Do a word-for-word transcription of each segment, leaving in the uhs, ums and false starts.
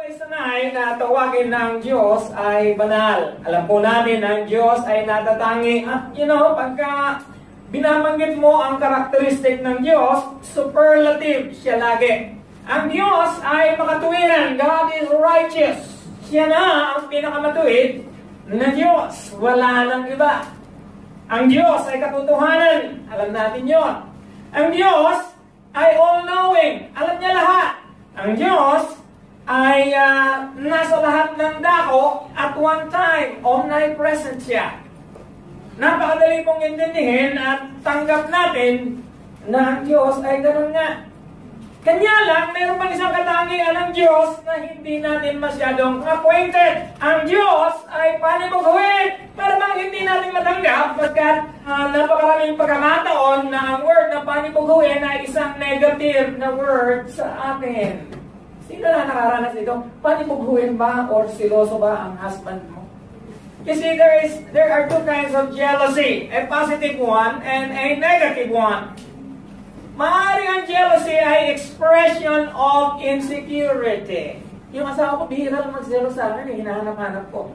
ay sanay na tawagin ng Diyos ay banal. Alam po natin ang Diyos ay natatangi. At you know, pagka binabanggit mo ang karakteristik ng Diyos, superlative siya lagi. Ang Diyos ay makatuwiran. God is righteous. Siya na ang pinakamatuwid na Diyos. Wala nang iba. Ang Diyos ay katotohanan. Alam natin yon. Ang Diyos ay all-knowing. Alam niya lahat. Ang Diyos ay uh, nasa lahat ng dako at one time. Omnipresent siya. Napakadali pong intindihin at tanggap natin na ang Diyos ay ganun nga. Kanya lang, mayroon pang isang katangian ng Diyos na hindi natin masyadong acquainted. Ang Diyos ay panibuguin para bang hindi natin matanggap pagkat uh, napakaraming pagkakataon na ang word na panibuguin ay isang negative na word sa atin. Sino na nakaranas ito? Panibuguin ba or siloso ba ang husband mo? You see, there is there are two kinds of jealousy, a positive one and a negative one. Maaaring ang jealousy ay expression of insecurity. Yung asawa ko, bihira lang mag-jealous sa akin, eh, hinahanap-hanap ko.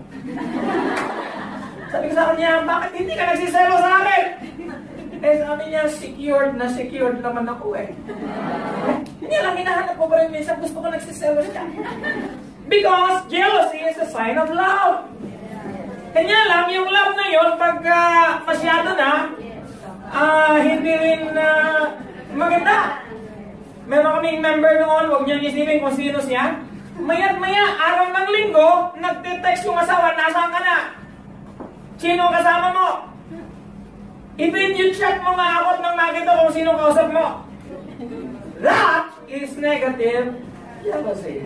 Sabi ko sa kanya, bakit hindi ka nagsiselo sa akin? Eh, sabi niya, secured na secured naman ako eh. Hindi lang, hinahanap ko pa rin minsan, gusto ko nagsiselo siya. Because jealousy is a sign of love. Kanya lang, yung love na yun, pag uh, masyado na, uh, hindi rin uh, maganda. Meron kaming member noon, huwag niyang isipin kung sino siya. Maya't-maya, araw ng linggo, nagte-text yung asawa, nasaan ka na? Sino kasama mo? I-video chat mo nga ako nang makita kung sino kausap mo. That is negative jealousy.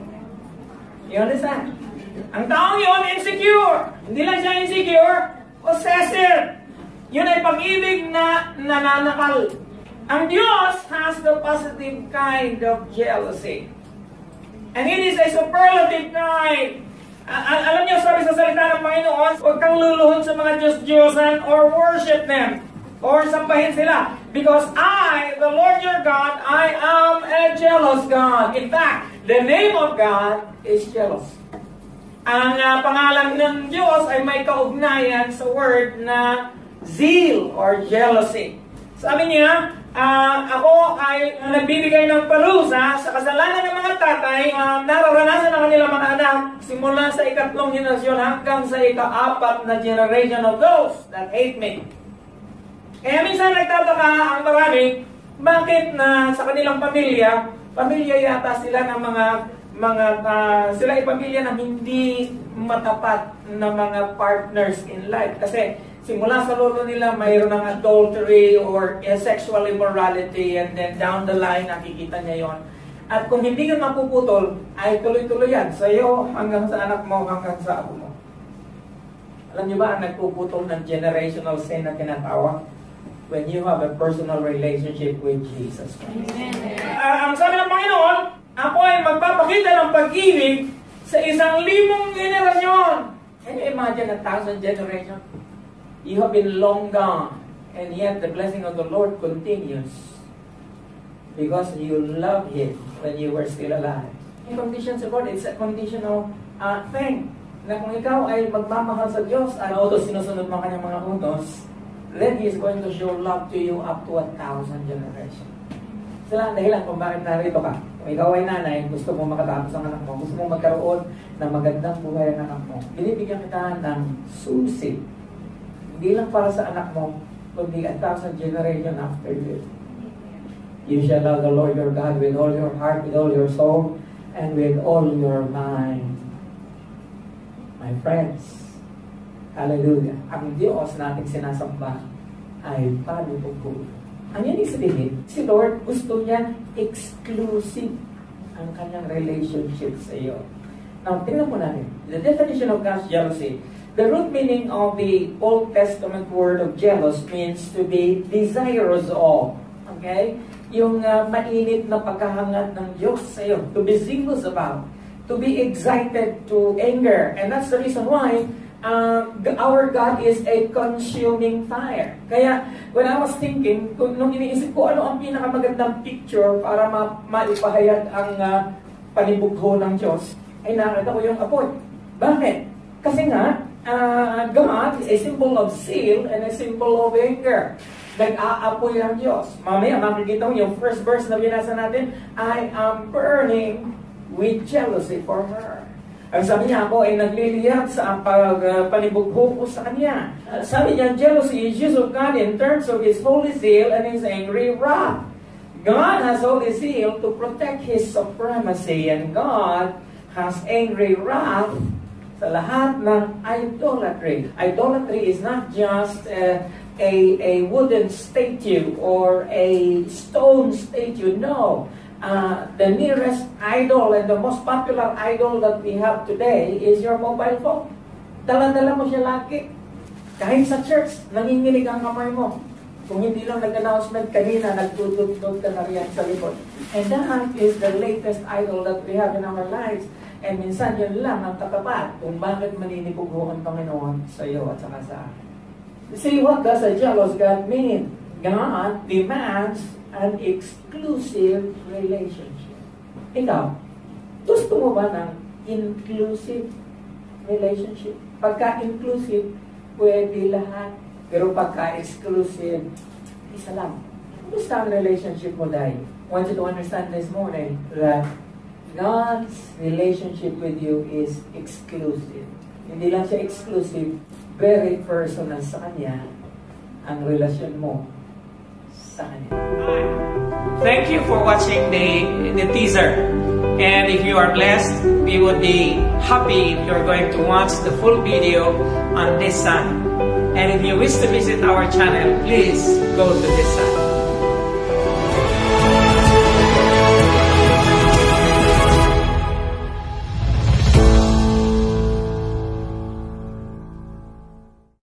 You understand? Ang taong yun, insecure. Hindi lang siya insecure, possessive. Yun ay pag-ibig na nananakal. Ang Diyos has the positive kind of jealousy. And it is a superlative kind. Al alam niyo, sabi sa salita ng Panginoon, huwag kang luluhod sa mga Diyos-Diyosan or worship them or sambahin sila. Because I, the Lord your God, I am a jealous God. In fact, the name of God is jealous. Ang uh, pangalan ng Diyos ay may kaugnayan sa word na zeal or jealousy. Sabi niya, uh, ako ay uh, nagbibigay ng parusa sa kasalanan ng mga tatay, uh, nararanasan ng kanilang mga anak simula sa ikatlong generasyon hanggang sa ika-apat na generation of those that hate me. Kaya minsan nagtataka ang marami, bakit na sa kanilang pamilya, pamilya yata sila ng mga mga uh, sila ay pamilya na hindi matapat na mga partners in life. Kasi simula sa lolo nila, mayroon ng adultery or sexual immorality, and then down the line, nakikita niya yon. At kung hindi ka mapuputol, ay tuloy-tuloy yan. Sa iyo, hanggang sa anak mo, hanggang sa ako mo. Alam niyo ba ang nagpuputol ng generational sin na tinatawag? When you have a personal relationship with Jesus Christ. Uh, ang sabi ng Panginoon, ako ay magpapakita ng pag-ibig sa isang limong generasyon. Can you imagine a thousand generations? You have been long gone, and yet the blessing of the Lord continues because you love Him when you were still alive. In conditions of God, it's a conditional uh, thing. Na kung ikaw ay magmamahal sa Diyos at utos, sinusunod mo kanyang mga utos, then He is going to show love to you up to a thousand generations. Sila ang dahilan kung bakit narito ka. Kung ikaw ay nanay, gusto mo makatapos ang anak mo, gusto mo magkaroon ng magandang buhay ang anak mo, binibigyan kita ng susi. Hindi lang para sa anak mo, kundi a thousand generation after you. You shall love the Lord your God with all your heart, with all your soul, and with all your mind. My friends, hallelujah. Ang Diyos nating sinasamba ay panutupo. Ang yan sabihin, si Lord gusto niya exclusive ang kanyang relationship sa iyo. Now, tingnan mo natin. The definition of God's jealousy. The root meaning of the Old Testament word of jealous means to be desirous of. Okay? Yung uh, mainit na pagkahangad ng Diyos sa iyo. To be zealous about. To be excited to anger. And that's the reason why uh, our God is a consuming fire. Kaya, when I was thinking, kung, nung iniisip ko ano ang pinakamagandang picture para ma maipahayag ang uh, panibugho ng Diyos, ay nakita ko yung apoy. Bakit? Kasi nga, uh, God is a symbol of zeal and a symbol of anger. Nag-aapoy ang Diyos. Mamaya makikita mo yung first verse na binasa natin, I am burning with jealousy for her. Ang sabi niya, ako ay nagliliyab sa pagpanibughog ko sa kanya. Sabi niya, jealousy is use of God in terms of His holy zeal and His angry wrath. God has holy zeal to protect His supremacy, and God has angry wrath sa lahat ng idolatry. Idolatry is not just uh, a, a wooden statue or a stone statue. No. Uh, the nearest idol and the most popular idol that we have today is your mobile phone. Dala-dala mo siya lagi. Kahit sa church, nanginginig ang kamay mo. Kung hindi lang nag-announcement kanina, nagtutut-tut ka na riyan sa likod. And that is the latest idol that we have in our lives. And minsan yun lang ang katapat kung bakit maninipugho ang Panginoon sa iyo at saka sa akin. See, what does a jealous God mean? God demands an exclusive relationship. Ikaw, gusto mo ba ng inclusive relationship? Pagka-inclusive, pwede lahat. Pero pagka-exclusive, isa lang. Gusto ang relationship mo dahil? I want you to understand this morning that God's relationship with you is exclusive. Hindi lang siya exclusive, very personal sa Kanya ang relasyon mo sa Kanya. Thank you for watching the, the teaser. And if you are blessed, we would be happy if you're going to watch the full video on this side. And if you wish to visit our channel, please go to this side.